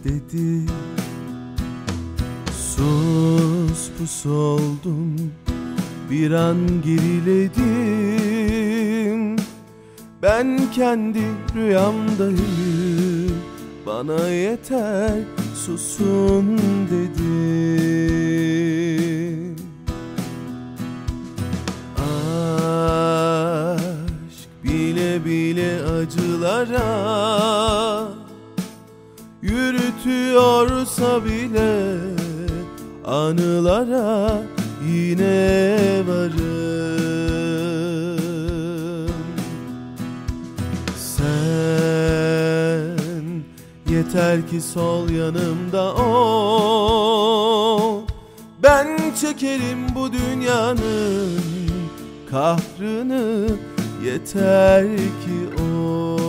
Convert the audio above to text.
dedi. Sus pus oldum, bir an geriledim. Ben kendi rüyamdayım, bana yeter susun dedim. Aşk bile bile acılara yürütüyorsa bile anılara yine varım. Sen yeter ki sol yanımda ol, ben çekerim bu dünyanın kahrını, yeter ki ol.